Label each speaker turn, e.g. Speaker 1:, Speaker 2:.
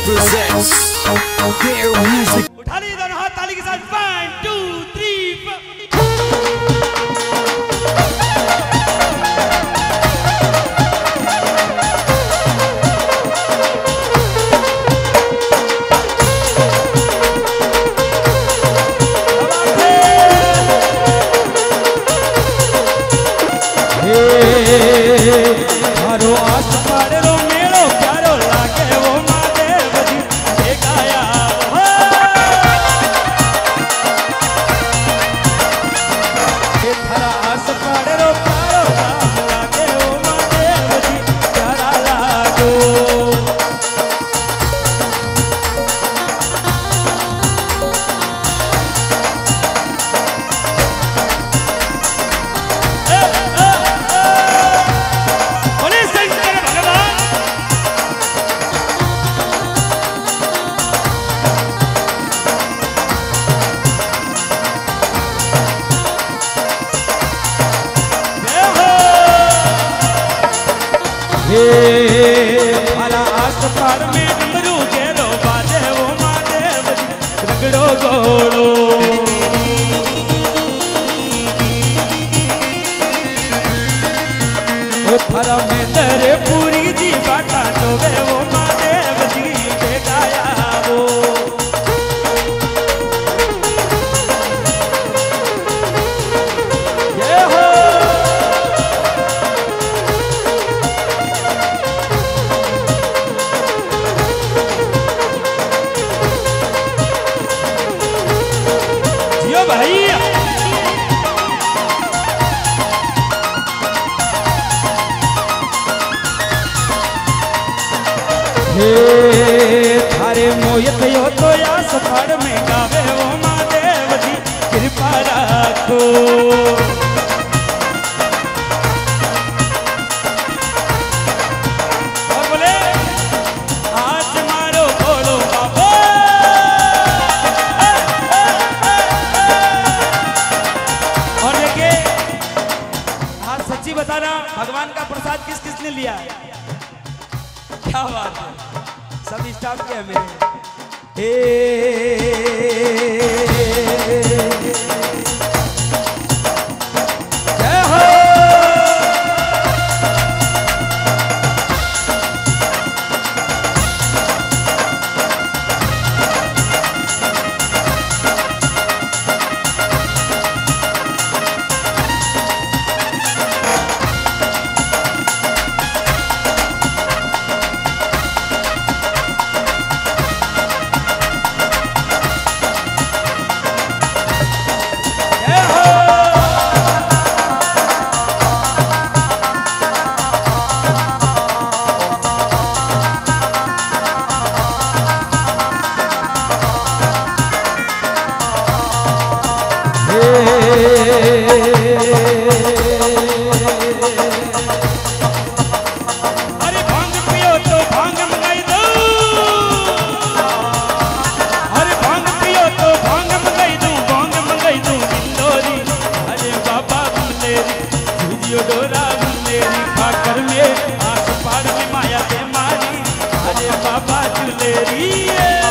Speaker 1: presents their music.
Speaker 2: उठा ली दोनों हाथ ताली के साथ 1 2 3 4
Speaker 3: मारो आस पारो मेलो प्यारो लागे वो महादेव जी गाया थारा आस पारो प्यारो लागे वो महादेव जी प्यारा लागो हमारा आस पार में डमरू गेलो बाजे वो महादेव रगड़ो गोड़ो थारा में तेरे पूरी जी बाटा डोबे वो महादेव जी के गाया वो ये हो भाई थारे मोहित हो तो या सफर में गावे वो महादेव जी कृपा रखो और बोले आज मारो बोलो बाबा सच्ची बताना भगवान का प्रसाद किस किसने लिया है? क्या बात है, सब स्टाफ के हैं मेरे। जय हो अरे भांग पियो तो भांग मंगाई दो, अरे भांग पियो तो भांग मंगाई दूं इंदौरी। अरे बाबा बुलेरी तुझियो डोरा बुलेरी फाकर में आस पार में माया ते मारी। अरे बाबा बुलेरी